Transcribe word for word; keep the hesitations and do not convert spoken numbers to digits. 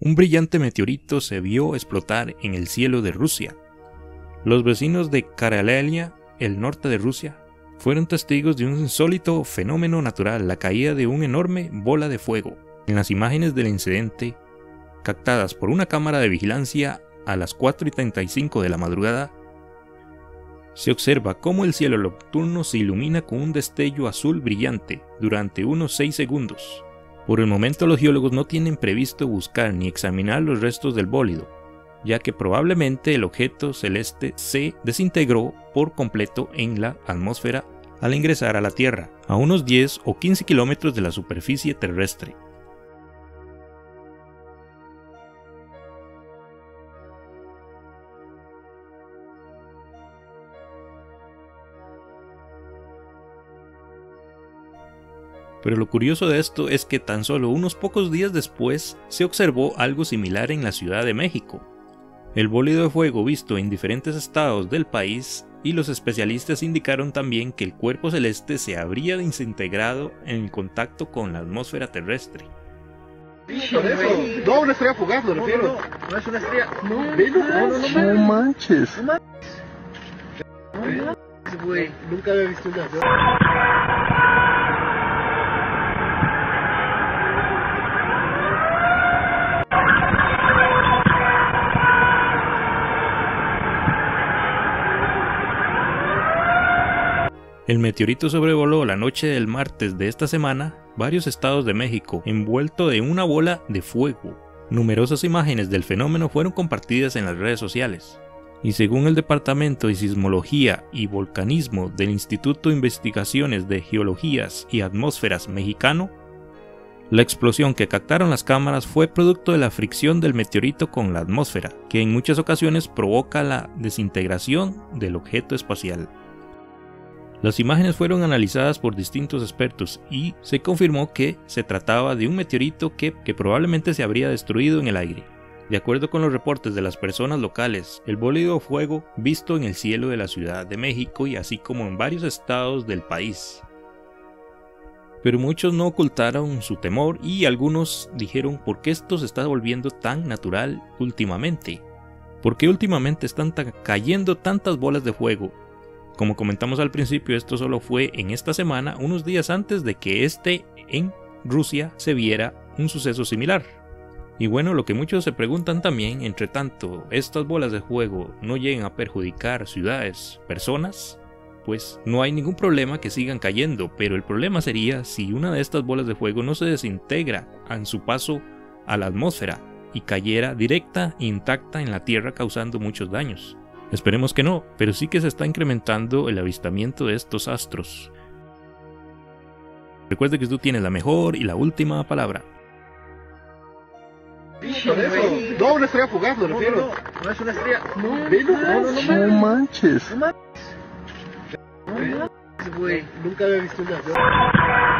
Un brillante meteorito se vio explotar en el cielo de Rusia. Los vecinos de Kareliania, el norte de Rusia, fueron testigos de un insólito fenómeno natural, la caída de una enorme bola de fuego. En las imágenes del incidente, captadas por una cámara de vigilancia a las cuatro y treinta y cinco de la madrugada, se observa cómo el cielo nocturno se ilumina con un destello azul brillante durante unos seis segundos. Por el momento los geólogos no tienen previsto buscar ni examinar los restos del bólido, ya que probablemente el objeto celeste se desintegró por completo en la atmósfera al ingresar a la Tierra, a unos diez o quince kilómetros de la superficie terrestre. Pero lo curioso de esto es que tan solo unos pocos días después se observó algo similar en la Ciudad de México. El bólido de fuego visto en diferentes estados del país, y los especialistas indicaron también que el cuerpo celeste se habría desintegrado en contacto con la atmósfera terrestre. Por eso, no, una estrella fugaz, me refiero. No, no, no, no es una estrella. No, no, no, no, no, no manches. No manches. Güey, nunca había visto una. El meteorito sobrevoló la noche del martes de esta semana varios estados de México, envuelto en una bola de fuego. Numerosas imágenes del fenómeno fueron compartidas en las redes sociales. Y según el Departamento de Sismología y Volcanismo del Instituto de Investigaciones de Geologías y Atmósferas mexicano, la explosión que captaron las cámaras fue producto de la fricción del meteorito con la atmósfera, que en muchas ocasiones provoca la desintegración del objeto espacial. Las imágenes fueron analizadas por distintos expertos y se confirmó que se trataba de un meteorito que, que probablemente se habría destruido en el aire. De acuerdo con los reportes de las personas locales, el bólido de fuego visto en el cielo de la Ciudad de México y así como en varios estados del país. Pero muchos no ocultaron su temor y algunos dijeron ¿por qué esto se está volviendo tan natural últimamente? ¿Por qué últimamente están cayendo tantas bolas de fuego? Como comentamos al principio, esto solo fue en esta semana, unos días antes de que este en Rusia se viera un suceso similar. Y bueno, lo que muchos se preguntan también, entre tanto estas bolas de fuego no lleguen a perjudicar ciudades, personas, pues no hay ningún problema que sigan cayendo, pero el problema sería si una de estas bolas de fuego no se desintegra en su paso a la atmósfera y cayera directa e intacta en la Tierra causando muchos daños. Esperemos que no, pero sí que se está incrementando el avistamiento de estos astros. Recuerde que tú tienes la mejor y la última palabra. Por eso, no, una estrella fugaz, me refiero. No, no, no es una estrella. No, no, no, no, no manches. No manches. Güey, nunca había visto una.